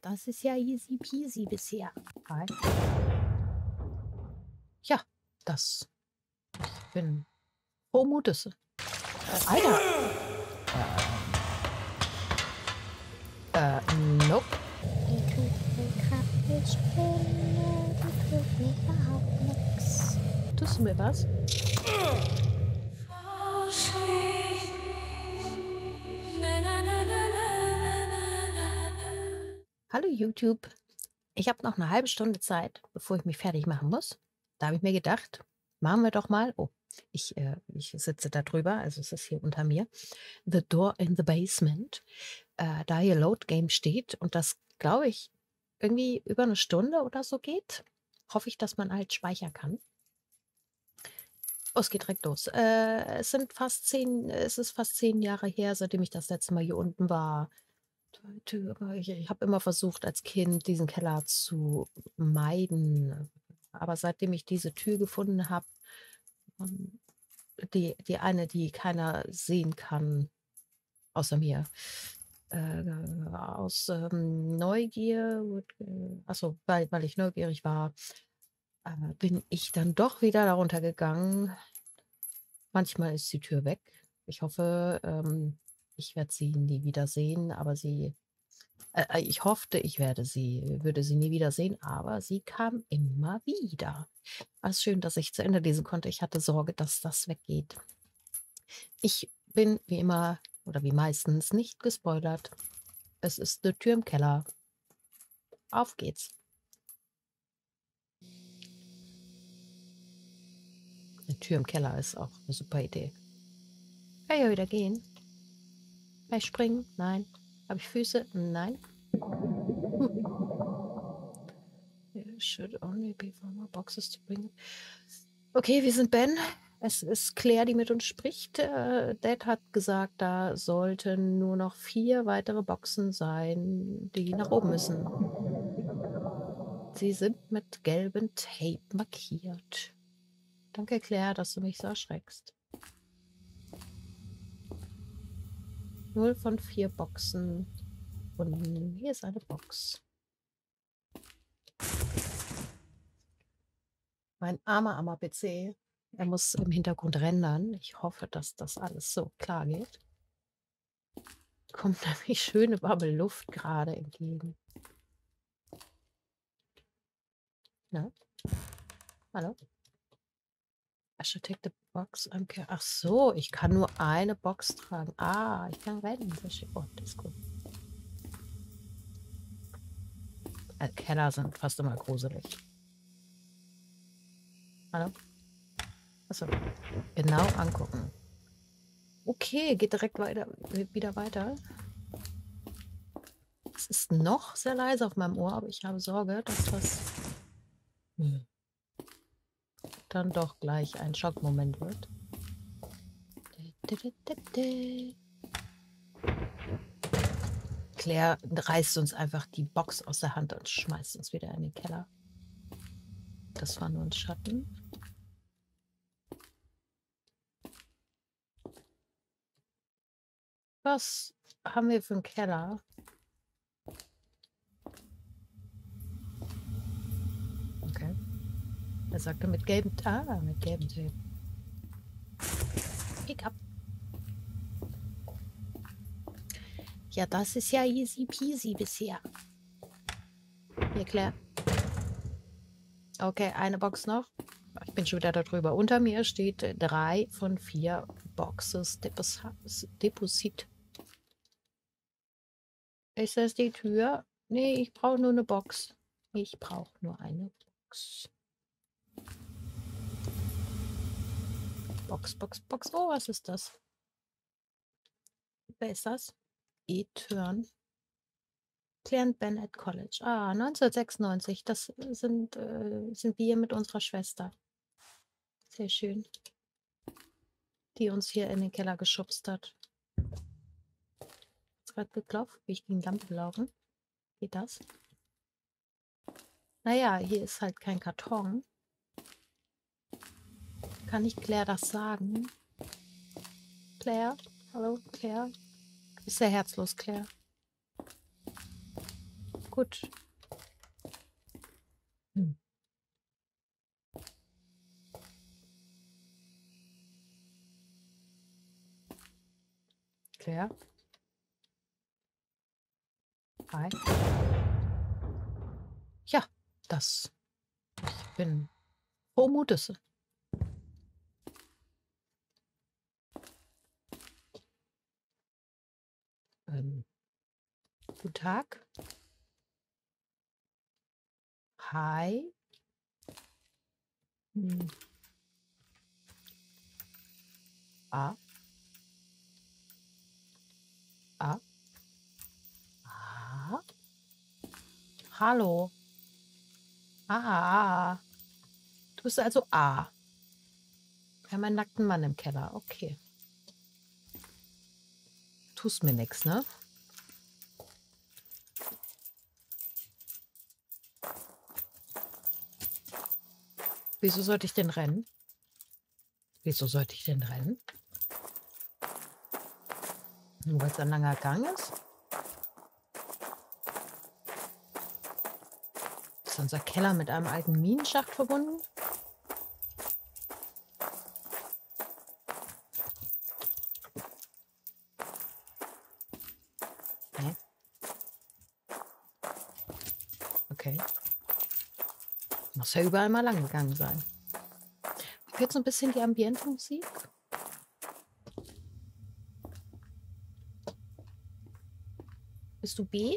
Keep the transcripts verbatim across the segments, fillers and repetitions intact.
das ist ja easy peasy bisher. Hi. Ja, das. Ich bin froh Mutes. Äh, Alter. Äh, nope. Die tut mir Krabbelspinne, die tut mir überhaupt nix. Tust du mir was? Hallo YouTube. Ich habe noch eine halbe Stunde Zeit, bevor ich mich fertig machen muss. Da habe ich mir gedacht, machen wir doch mal. Oh, ich, äh, ich sitze da drüber, also es ist hier unter mir. The Door in the Basement. Äh, da hier Load Game steht und das, glaube ich, irgendwie über eine Stunde oder so geht, hoffe ich, dass man halt speichern kann. Oh, es geht direkt los. Äh, es sind fast zehn, es ist fast zehn Jahre her, seitdem ich das letzte Mal hier unten war. Ich, ich habe immer versucht, als Kind diesen Keller zu meiden. Aber seitdem ich diese Tür gefunden habe, ähm, die, die eine, die keiner sehen kann, außer mir, äh, aus ähm, Neugier, äh, achso, weil, weil ich neugierig war, äh, bin ich dann doch wieder darunter gegangen. Manchmal ist die Tür weg. Ich hoffe, ähm, ich werde sie nie wieder sehen, aber sie, äh, äh, ich hoffte, ich werde sie, würde sie nie wieder sehen, aber sie kam immer wieder. Es ist schön, dass ich zu Ende lesen konnte. Ich hatte Sorge, dass das weggeht. Ich bin wie immer oder wie meistens nicht gespoilert. Es ist eine Tür im Keller. Auf geht's. Eine Tür im Keller ist auch eine super Idee. Kann ich ja wieder gehen? Kann ich springen? Nein. Habe ich Füße? Nein. Hm. Should only be for more boxes to bring. Okay, wir sind Ben. Es ist Claire, die mit uns spricht. Äh, Dad hat gesagt, da sollten nur noch vier weitere Boxen sein, die nach oben müssen. Sie sind mit gelbem Tape markiert. Danke, Claire, dass du mich so erschreckst. Null von vier Boxen. Und hier ist eine Box. Mein armer, armer P C. Er muss im Hintergrund rendern. Ich hoffe, dass das alles so klar geht. Kommt nämlich schöne warme Luft gerade entgegen. Na? Hallo? I should take the box. Okay. Ach so, ich kann nur eine Box tragen. Ah, ich kann rennen. Oh, das ist gut. Äh, Keller sind fast immer gruselig. Hallo? Achso. Genau angucken. Okay, geht direkt weiter, wieder weiter. Es ist noch sehr leise auf meinem Ohr, aber ich habe Sorge, dass das hm, dann doch gleich ein Schockmoment wird. Claire reißt uns einfach die Box aus der Hand und schmeißt uns wieder in den Keller. Das war nur ein Schatten. Was haben wir für einen Keller? Okay. Er sagte mit gelbem, ah, mit gelbem Tape. Ich hab. Ja, das ist ja easy peasy bisher. Hier, Claire. Okay, eine Box noch. Ich bin schon wieder darüber. Unter mir steht drei von vier Boxes Deposit. Ist das die Tür? Nee, ich brauche nur eine Box. Ich brauche nur eine Box. Box, Box, Box. Oh, was ist das? Wer ist das? E-Turn. Claire Bennett College. Ah, neunzehnhundertsechsundneunzig. Das sind, äh, sind wir mit unserer Schwester. Sehr schön. Die uns hier in den Keller geschubst hat. Hat's gerade geklopft? Bin ich gegen die Lampe gelaufen? Geht das? Naja, hier ist halt kein Karton. Kann ich Claire das sagen? Claire? Hallo, Claire? Ist sehr herzlos, Claire. gut. Hm. Claire? Hi. Ja, das. Ich bin frohen Mutes. Ähm, guten Tag. Hi. Hm. Ah. Ah. Ah. Hallo. Ah. Du bist also A. Wir haben einen nackten Mann im Keller. Okay. Tust mir nichts, ne? Wieso sollte ich denn rennen? Wieso sollte ich denn rennen? Nur weil es ein langer Gang ist? Ist unser Keller mit einem alten Minenschacht verbunden? Nee. Okay. Muss ja überall mal lang gegangen sein. Mir fehlt so ein bisschen die Ambiente-Musik. Bist du B?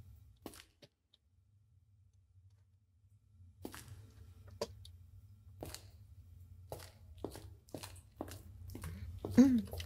Hm.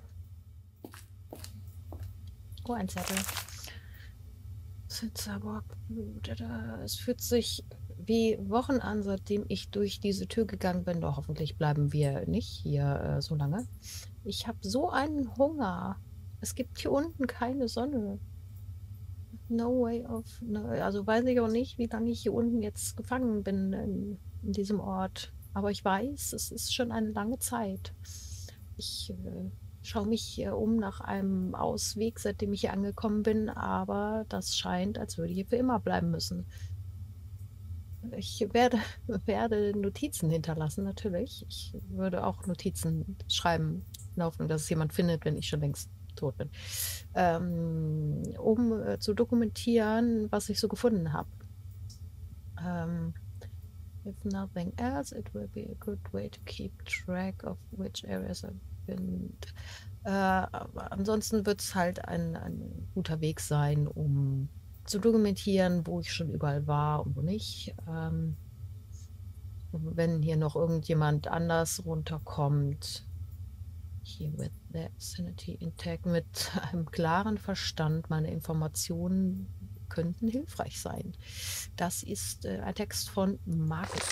Oh, ein Zettel. Sitzerbock. Es fühlt sich wie Wochen an, seitdem ich durch diese Tür gegangen bin. Doch hoffentlich bleiben wir nicht hier äh, so lange. Ich habe so einen Hunger. Es gibt hier unten keine Sonne. No way of. No, also weiß ich auch nicht, wie lange ich hier unten jetzt gefangen bin in, in diesem Ort. Aber ich weiß, es ist schon eine lange Zeit. Ich äh, schaue mich äh, um nach einem Ausweg, seitdem ich hier angekommen bin, aber das scheint, als würde ich hier für immer bleiben müssen. Ich werde, werde Notizen hinterlassen, natürlich. Ich würde auch Notizen schreiben, in der Hoffnung, dass es jemand findet, wenn ich schon längst tot bin, ähm, um äh, zu dokumentieren, was ich so gefunden habe. Ähm, if nothing else, it will be a good way to keep track of which areas I've been. Äh, aber ansonsten wird es halt ein, ein guter Weg sein, um zu dokumentieren, wo ich schon überall war und wo nicht. Ähm, wenn hier noch irgendjemand anders runterkommt, hier with the sanity intact, mit einem klaren Verstand, meine Informationen könnten hilfreich sein. Das ist äh, ein Text von Markus.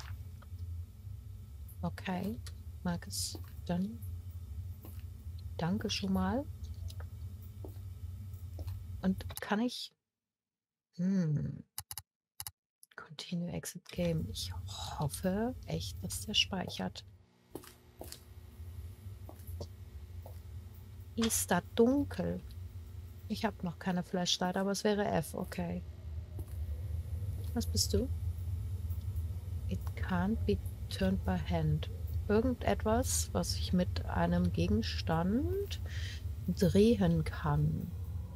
Okay, Markus, dann danke schon mal. Und kann ich... Hm, Continue Exit Game. Ich hoffe echt, dass der speichert. Ist da dunkel? Ich habe noch keine Flashlight, aber es wäre F, okay. Was bist du? It can't be turned by hand. Irgendetwas, was ich mit einem Gegenstand drehen kann.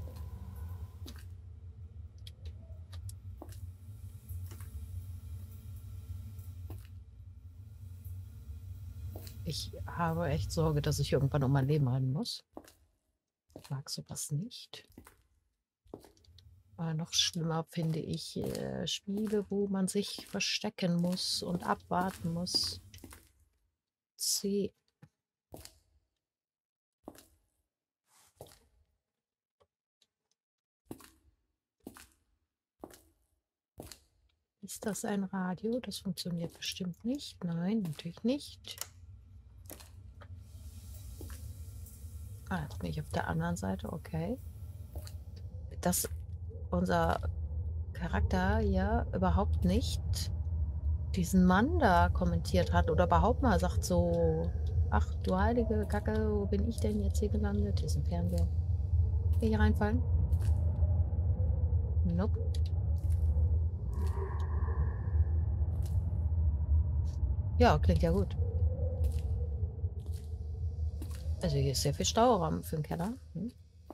Ich habe echt Sorge, dass ich irgendwann um mein Leben rennen muss. Ich mag sowas nicht. Aber noch schlimmer finde ich äh, Spiele, wo man sich verstecken muss und abwarten muss. C. Ist das ein Radio? Das funktioniert bestimmt nicht. Nein, natürlich nicht. Ah, jetzt bin ich auf der anderen Seite. Okay. Dass unser Charakter ja überhaupt nicht diesen Mann da kommentiert hat oder überhaupt mal sagt so, ach du heilige Kacke, wo bin ich denn jetzt hier gelandet? Hier ist ein Fernseher. Will ich hier reinfallen? Nope. Ja, klingt ja gut. Also hier ist sehr viel Stauraum für den Keller. Hm.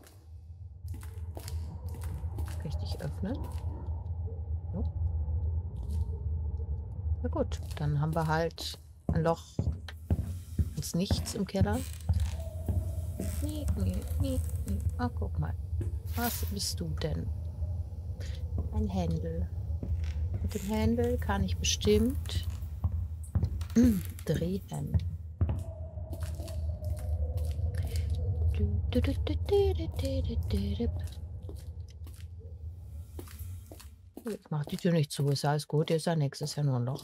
Richtig öffnen. So. Na gut, dann haben wir halt ein Loch ins Nichts im Keller. Nee, nee, nee, nee. Ah, guck mal. Was bist du denn? Ein Händel. Mit dem Händel kann ich bestimmt drehen. Ich mach die Tür nicht zu, ist alles gut, hier ist ja nichts, ist ja nur ein Loch.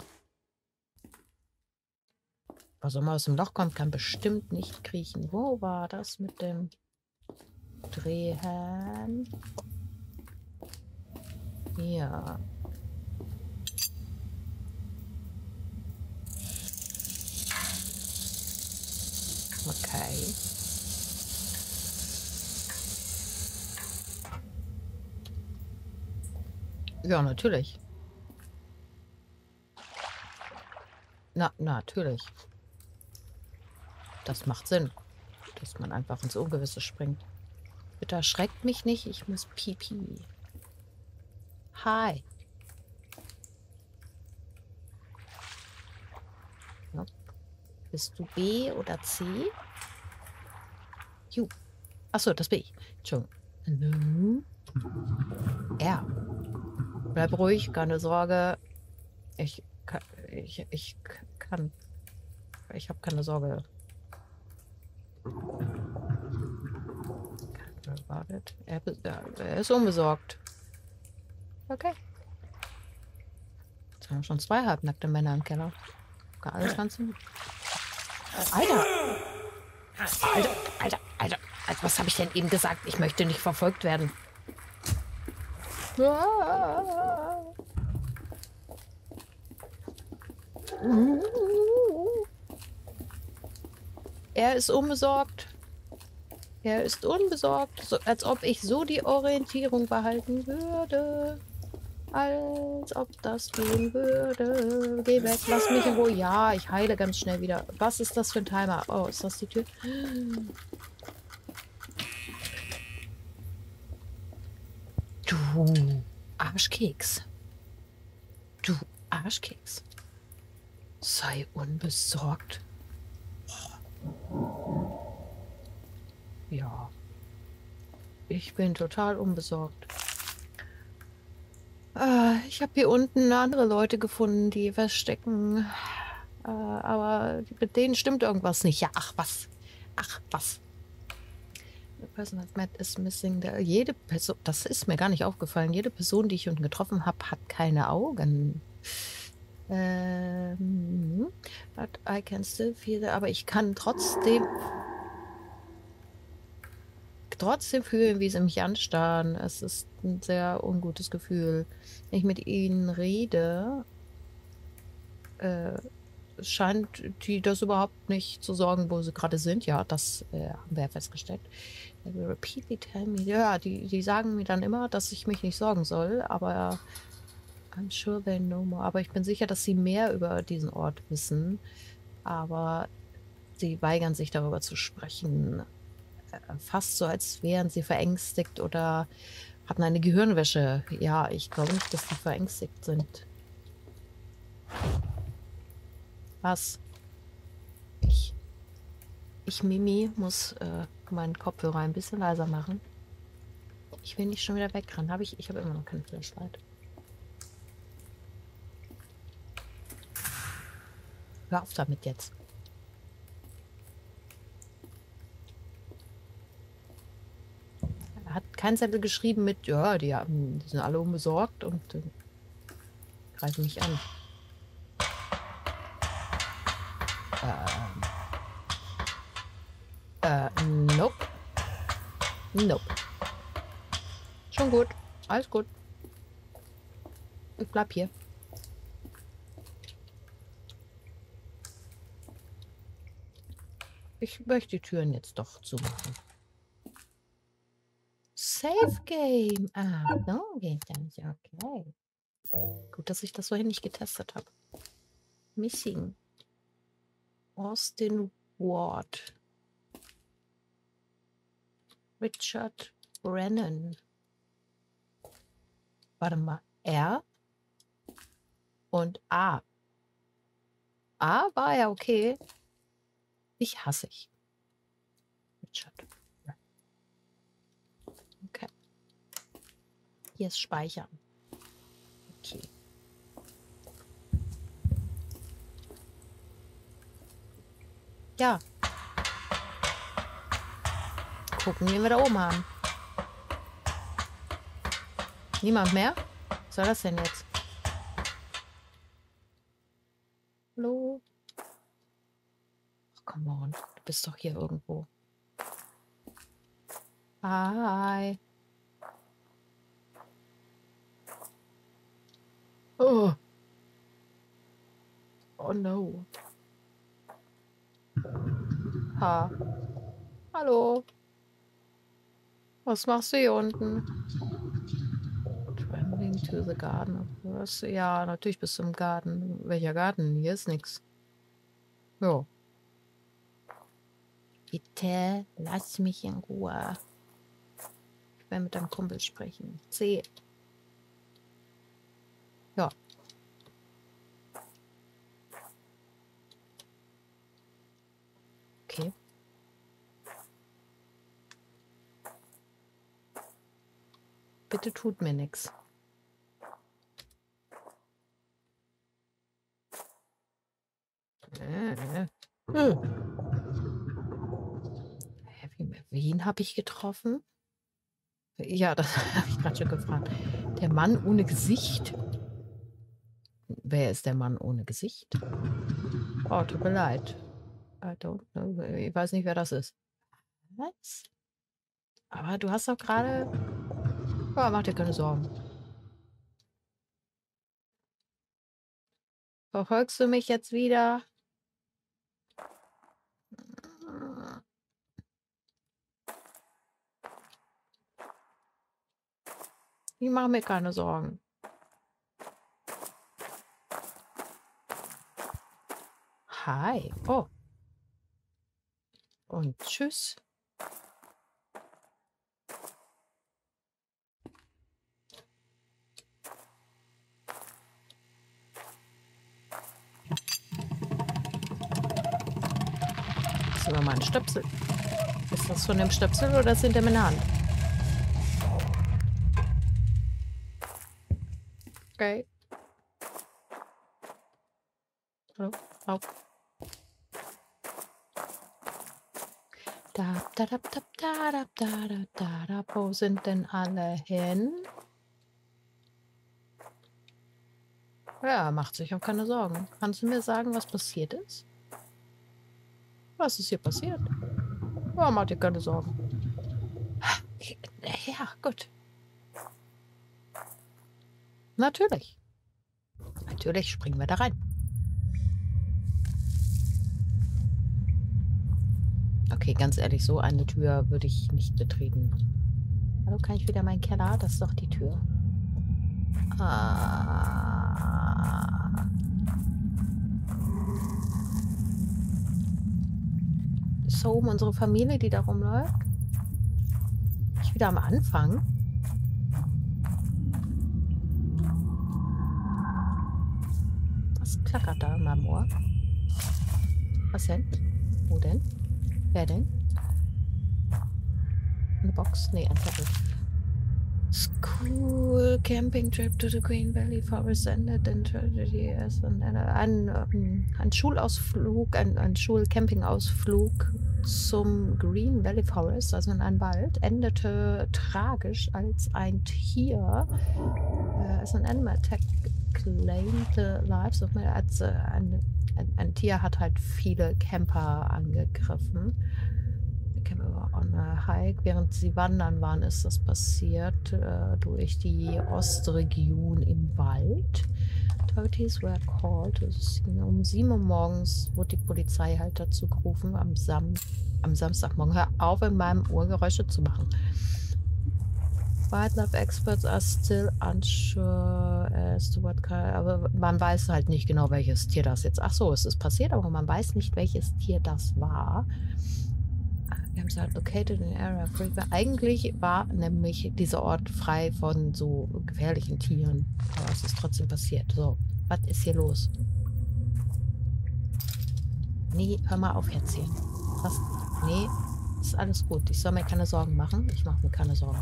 Was auch immer aus dem Loch kommt, kann bestimmt nicht kriechen. Wo war das mit dem Drehen? Ja. Okay. Ja, natürlich. Na, natürlich. Das macht Sinn, dass man einfach ins Ungewisse springt. Bitte erschreckt mich nicht, ich muss pipi. Hi. Ja. Bist du B oder C? Ju. Achso, das bin ich. Entschuldigung. Hallo? R. Bleib ruhig, keine Sorge. Ich kann. Ich, ich kann. Ich habe keine Sorge. Er, er ist unbesorgt. Okay. Jetzt haben wir schon zwei halbnackte Männer im Keller. Alles ganz gut. Alter! Alter, Alter, Alter. Also was habe ich denn eben gesagt? Ich möchte nicht verfolgt werden. Er ist unbesorgt. Er ist unbesorgt. So, als ob ich so die Orientierung behalten würde. Als ob das gehen würde. Geh weg, lass mich in Ruhe. Ja, ich heile ganz schnell wieder. Was ist das für ein Timer? Oh, ist das die Tür? Du Arschkeks. Du Arschkeks. Sei unbesorgt. Ja. Ich bin total unbesorgt. Äh, ich habe hier unten andere Leute gefunden, die verstecken. Äh, aber mit denen stimmt irgendwas nicht. Ja, ach was. Ach was. The person I've met is missing. Der, jede Person, das ist mir gar nicht aufgefallen. Jede Person, die ich unten getroffen habe, hat keine Augen. Ähm, but I can still feel it. Aber ich kann trotzdem trotzdem fühlen, wie sie mich anstarren. Es ist ein sehr ungutes Gefühl. Wenn ich mit ihnen rede, äh, scheint die das überhaupt nicht zu sorgen, wo sie gerade sind. Ja, das äh, haben wir ja festgestellt. They will repeatedly tell me. Ja, die, die sagen mir dann immer, dass ich mich nicht sorgen soll, aber I'm sure they know more. Aber ich bin sicher, dass sie mehr über diesen Ort wissen. Aber sie weigern sich darüber zu sprechen. Fast so, als wären sie verängstigt oder hatten eine Gehirnwäsche. Ja, ich glaube nicht, dass sie verängstigt sind. Was? Ich, ich Mimi, muss äh, meinen Kopfhörer ein bisschen leiser machen. Ich will nicht schon wieder wegrennen. Habe ich, ich habe immer noch kein Flashlight. Hör auf damit jetzt. Hat kein Zettel geschrieben mit, ja, die, haben, die sind alle unbesorgt und äh, greifen mich an. Ähm. Äh, nope. Nope. Schon gut. Alles gut. Ich bleib hier. Ich möchte die Türen jetzt doch zumachen. Safe Game. Ah, so geht das. Okay. Gut, dass ich das vorhin nicht getestet habe. Missing. Austin Ward. Richard Brennan. Warte mal. R und A. A war ja okay. Ich hasse ich. Richard. Okay. Hier ist Speichern. Okay. Ja. Gucken, wen wir da oben haben. Niemand mehr? Was soll das denn jetzt? Hallo? Ach, come on. Du bist doch hier irgendwo. Hi. Oh. Oh no. Ha. Hallo. Was machst du hier unten? Traveling to the garden. Was? Ja, natürlich bist du im Garten. Welcher Garten? Hier ist nichts. Jo. Bitte lass mich in Ruhe. Ich will mit deinem Kumpel sprechen. C. Ja. Okay. Bitte tut mir nichts. Äh, äh. Wen habe ich getroffen? Ja, das habe ich gerade schon gefragt. Der Mann ohne Gesicht? Wer ist der Mann ohne Gesicht? Oh, tut mir leid. I don't know. Ich weiß nicht, wer das ist. Was? Aber du hast doch gerade... Oh, mach dir keine Sorgen. Verfolgst du mich jetzt wieder? Ich mache mir keine Sorgen. Hi. Oh. Und tschüss. Das ist aber mal ein Stöpsel. Ist das von dem Stöpsel oder sind der in der Hand? Okay. Oh, oh. Da, da, da, da, da, da, da, da, da, wo sind denn alle hin? Ja, macht sich auch keine Sorgen. Kannst du mir sagen, was passiert ist? Was ist hier passiert? Ja, mach dir keine Sorgen. Ja, gut. Natürlich. Natürlich springen wir da rein. Okay, ganz ehrlich, so eine Tür würde ich nicht betreten. Hallo, kann ich wieder meinen Keller? Das ist doch die Tür. Ah. Ist da oben unsere Familie, die da rumläuft? Ich wieder am Anfang. Was klackert da in meinem Ohr? Was denn? Wo denn? Wer denn? Eine Box? Nee, ein Zettel. School camping trip to the Green Valley Forest ended in tragedy as an, ein, ein, ein Schulausflug, ein, ein Schulcampingausflug zum Green Valley Forest, also in einen Wald, endete tragisch, als ein Tier, äh, as an animal attack claimed the lives of many, als äh, ein, ein, ein Tier hat halt viele Camper angegriffen. On a hike, während sie wandern waren, ist das passiert äh, durch die Ostregion im Wald. Authorities were called. Um sieben Uhr morgens wurde die Polizei halt dazu gerufen, am, Sam am Samstagmorgen. Hör auf, in meinem Ohr Geräusche zu machen. Wildlife experts are still unsure as to what kind, aber man weiß halt nicht genau, welches Tier das jetzt. Ach so, es ist passiert, aber man weiß nicht, welches Tier das war. Wir haben gesagt, located in area free. Eigentlich war nämlich dieser Ort frei von so gefährlichen Tieren. Aber es ist trotzdem passiert. So, was ist hier los? Nee, hör mal auf jetzt hier. Was? Nee, ist alles gut. Ich soll mir keine Sorgen machen. Ich mache mir keine Sorgen.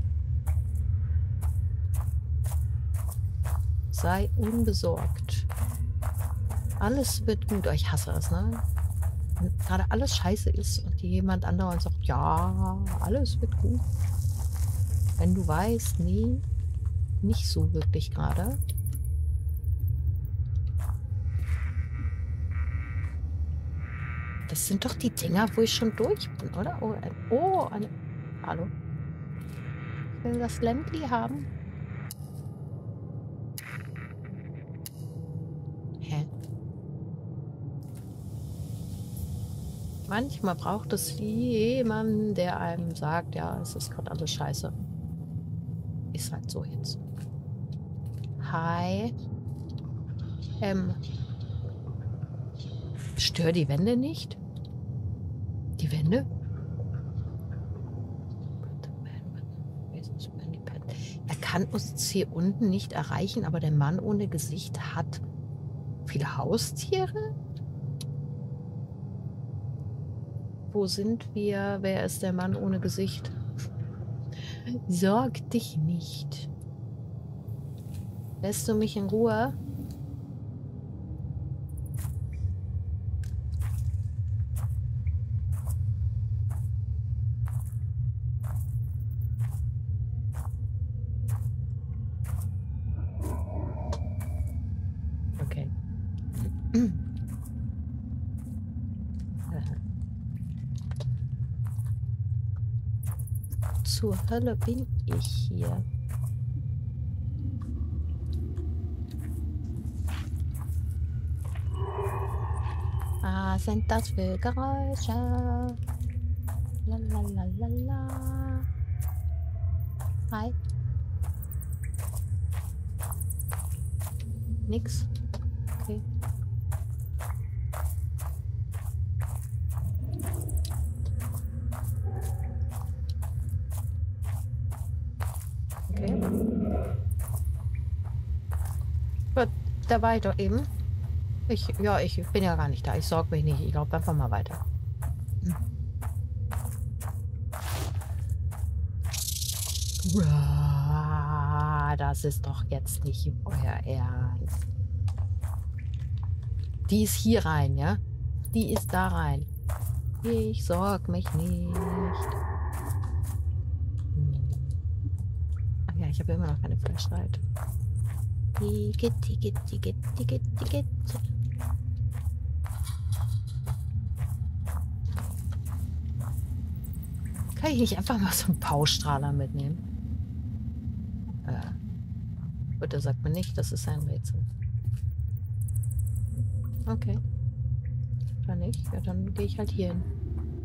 Sei unbesorgt. Alles wird gut. Oh, ich hasse es, ne? Wenn gerade alles scheiße ist und jemand anderer sagt, ja, alles wird gut. Wenn du weißt, nee, nicht so wirklich gerade. Das sind doch die Dinger, wo ich schon durch bin, oder? Oh, ein, oh eine... Hallo? Ich will das Lämpli haben. Hä? Manchmal braucht es jemanden, der einem sagt, ja, es ist gerade alles scheiße. Ist halt so jetzt. Hi. Ähm. Stör die Wände nicht? Die Wände? Er kann uns hier unten nicht erreichen, aber der Mann ohne Gesicht hat viele Haustiere? Wo sind wir? Wer ist der Mann ohne Gesicht? Sorg dich nicht. Lässt du mich in Ruhe? Okay. Zur Hölle bin ich hier. Ah, sind das für Geräusche? Lalalala. Hi. Nix. Okay. Okay. Gut, da war ich doch eben. Ich, ja, ich bin ja gar nicht da. Ich sorge mich nicht. Ich laufe einfach mal weiter. Hm. Das ist doch jetzt nicht euer Ernst. Die ist hier rein, ja? Die ist da rein. Ich sorge mich nicht. Hm. Ach ja, ich habe immer noch keine Flashlight. Ticket, Ticket, Ticket, Ticket, Ticket. Kann ich nicht einfach mal so einen Paustrahler mitnehmen? Äh, bitte sagt mir nicht, das ist ein Rätsel. Okay. Dann nicht. Ja, dann gehe ich halt hier hin.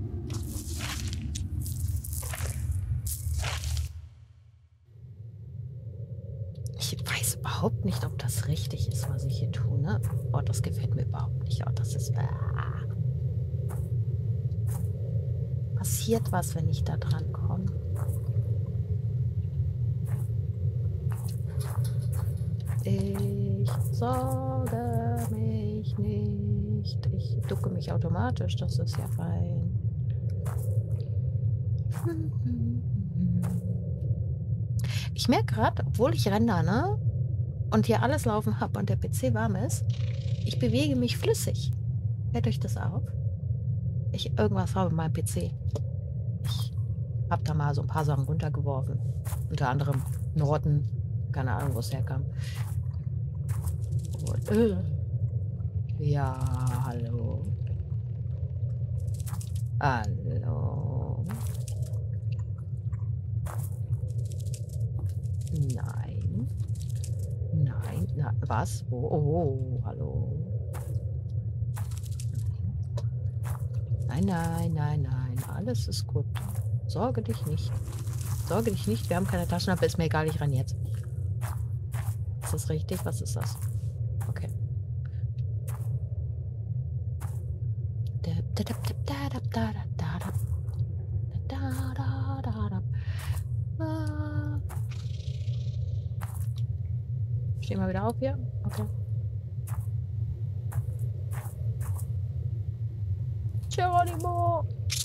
Ich weiß überhaupt nicht, ob das richtig ist, was ich hier tue, ne? Oh, das gefällt mir überhaupt nicht. Oh, das ist... Ah. Passiert was, wenn ich da dran komme? Ich sorge mich nicht. Ich ducke mich automatisch. Das ist ja fein. Ich merke gerade, obwohl ich renne, ne? Und hier alles laufen habe und der P C warm ist, ich bewege mich flüssig. Fällt euch das auf? Ich irgendwas habe mit meinem P C. Ich habe da mal so ein paar Sachen runtergeworfen. Unter anderem Norden. Keine Ahnung, wo es herkam. Und, äh. Ja, hallo. Hallo. Nein. Nein. Na, was? Oh, oh, hallo. Nein, nein, nein, nein. Alles ist gut. Sorge dich nicht. Sorge dich nicht. Wir haben keine Taschenlampe. Ist mir egal. Ich renn jetzt. Ist das richtig? Was ist das? Okay. Stehen wir wieder auf hier? Okay. Geronimo!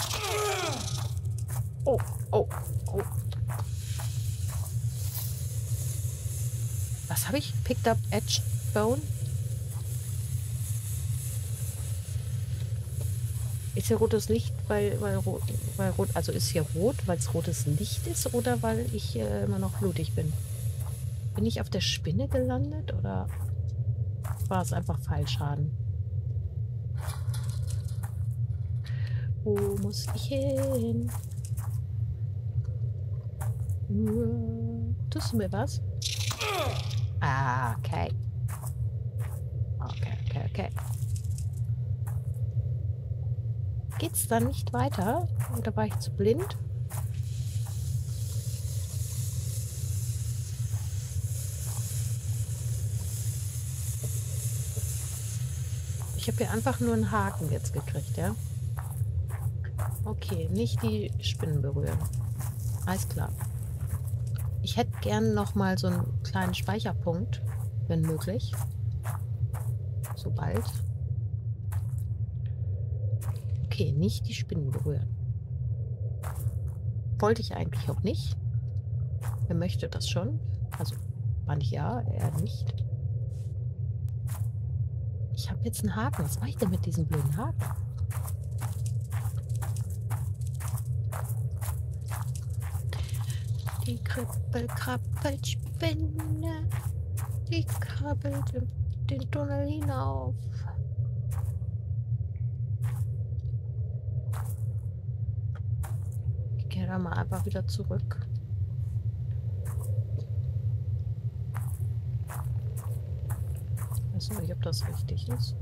Oh, oh, oh. Was habe ich? Picked up Edge Bone? Ist hier rotes Licht, weil, weil, rot, weil rot, also ist hier rot, weil es rotes Licht ist oder weil ich äh, immer noch blutig bin? Bin ich auf der Spinne gelandet oder war es einfach Fallschaden? Wo muss ich hin? Tust du mir was? Ah, okay. Okay, okay, okay. Geht's dann nicht weiter? Oder war ich zu blind? Ich habe hier einfach nur einen Haken jetzt gekriegt, ja? Okay, nicht die Spinnen berühren. Alles klar. Ich hätte gern noch mal so einen kleinen Speicherpunkt, wenn möglich. Sobald. Okay, nicht die Spinnen berühren. Wollte ich eigentlich auch nicht. Wer möchte das schon? Also, fand ich ja, er nicht. Ich habe jetzt einen Haken. Was mache ich denn mit diesem blöden Haken? Die Kribbel, krabbelt, Spinne. Die krabbelt den Tunnel hinauf. Ich gehe da mal einfach wieder zurück. Ich weiß nicht, ob das richtig ist.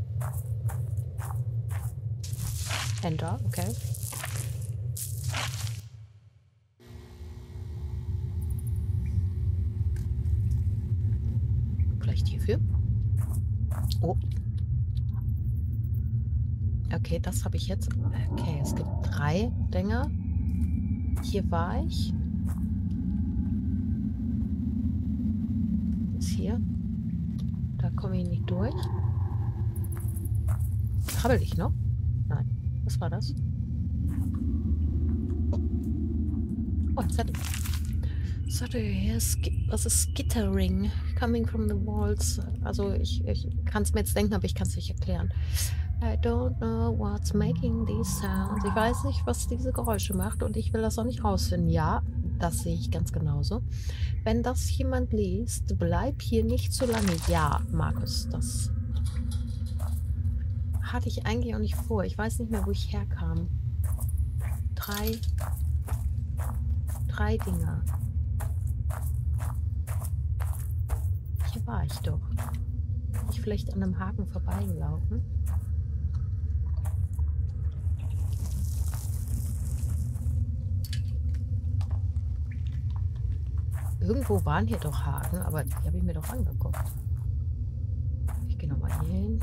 Enter, okay. Vielleicht hierfür? Oh. Okay, das habe ich jetzt. Okay, es gibt drei Dinger. Hier war ich. Ist hier. Da komme ich nicht durch. Krabbel ich noch? Nein. Was war das? Oh, ein Zettel. Sorry, hier ist, was ist Skittering? Coming from the walls. Also ich, ich kann es mir jetzt denken, aber ich kann es nicht erklären. I don't know what's making these sounds. Ich weiß nicht, was diese Geräusche macht und ich will das auch nicht rausfinden. Ja, das sehe ich ganz genauso. Wenn das jemand liest, bleib hier nicht zu lange. Ja, Markus, das hatte ich eigentlich auch nicht vor. Ich weiß nicht mehr, wo ich herkam. Drei, drei Dinger. Hier war ich doch. Bin ich vielleicht an einem Haken vorbeigelaufen? Irgendwo waren hier doch Haken, aber die habe ich mir doch angeguckt. Ich gehe nochmal hier hin.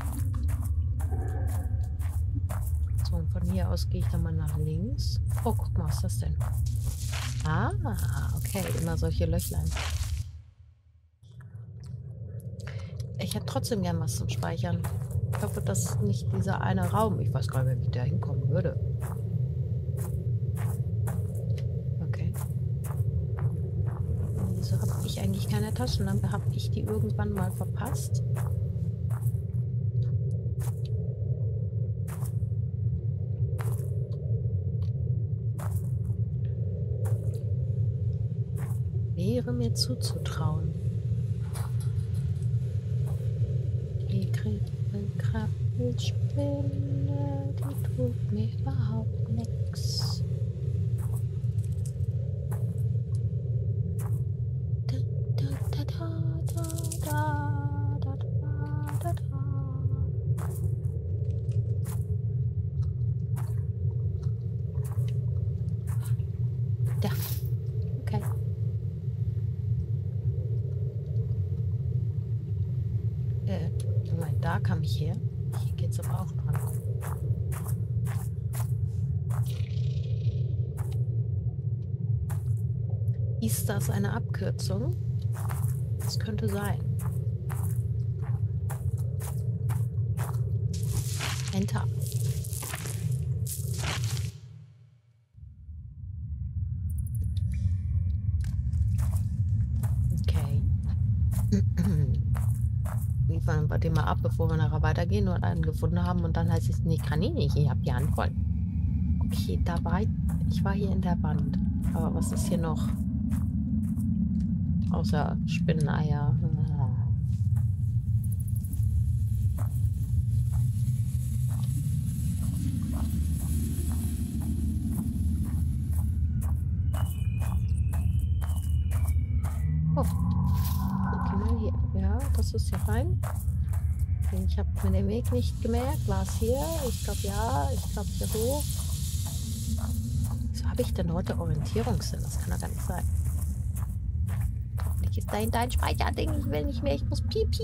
So, und von hier aus gehe ich dann mal nach links. Oh, guck mal, was ist das denn? Ah, okay, immer solche Löchlein. Ich hätte trotzdem gern was zum Speichern. Ich hoffe, das ist nicht dieser eine Raum. Ich weiß gar nicht, wie ich da hinkommen würde. Okay. Wieso habe ich eigentlich keine Taschenlampe? Habe ich die irgendwann mal verpasst? Wäre mir zuzutrauen. Die Kribbelkrabbelspinne, die tut mir überhaupt nichts. Da. Okay. Äh, Moment, da kam ich her. Hier geht's aber auch dran. Ist das eine Abkürzung? Das könnte sein. Enter. Okay. Liefern wir den mal ab, bevor wir nachher weitergehen und einen gefunden haben und dann heißt es, nee, kann ich nicht, ich habe die Hand voll. Okay, da war ich, ich war hier in der Wand. Aber was ist hier noch? Außer Spinneneier. Oh, guck mal hier. Ja, das ist hier rein. Ich habe mir den Weg nicht gemerkt. War es hier? Ich glaube ja. Ich glaube hier hoch. Wieso habe ich denn heute Orientierungssinn? Das kann doch gar nicht sein. Hoffentlich ist dahin dein Speicherding. Ich will nicht mehr. Ich muss pipi.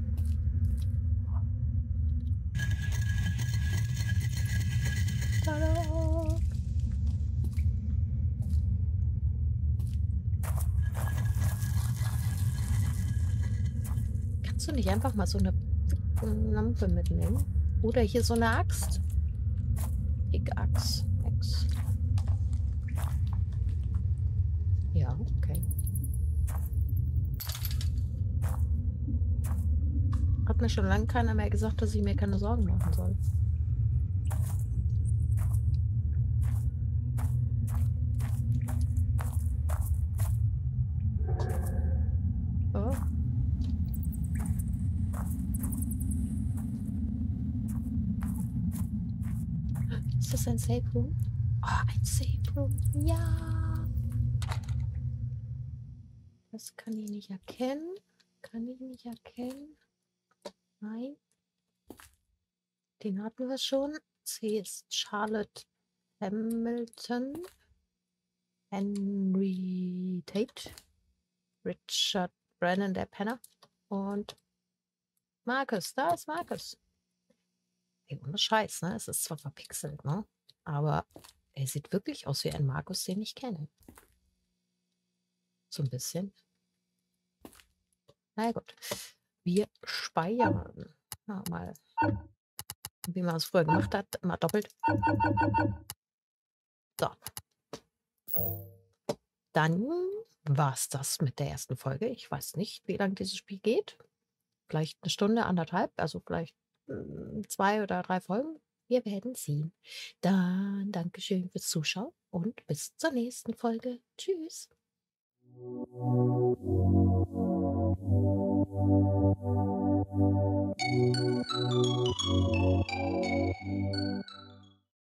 Tada. Kannst du nicht einfach mal so eine Lampe mitnehmen? Oder hier so eine Axt? Pickaxe. Axe. Ja, okay. Hat mir schon lange keiner mehr gesagt, dass ich mir keine Sorgen machen soll. Oh. Ist das ein Safe Room? Oh, ein Safe Room. Ja. Das kann ich nicht erkennen. Kann ich nicht erkennen. Nein. Den hatten wir schon. C ist Charlotte Hamilton. Henry Tate. Richard Brennan, der Penner. Und Marcus. Da ist Marcus. Ey, ohne Scheiß, ne? Es ist zwar verpixelt, ne? Aber er sieht wirklich aus wie ein Markus, den ich kenne. So ein bisschen. Na ja, gut. Wir speichern. Ja, mal. Wie man es früher gemacht hat. Immer doppelt. So. Dann war es das mit der ersten Folge. Ich weiß nicht, wie lange dieses Spiel geht. Vielleicht eine Stunde, anderthalb. Also vielleicht äh, zwei oder drei Folgen. Wir werden sehen. Dann Dankeschön fürs Zuschauen und bis zur nächsten Folge. Tschüss.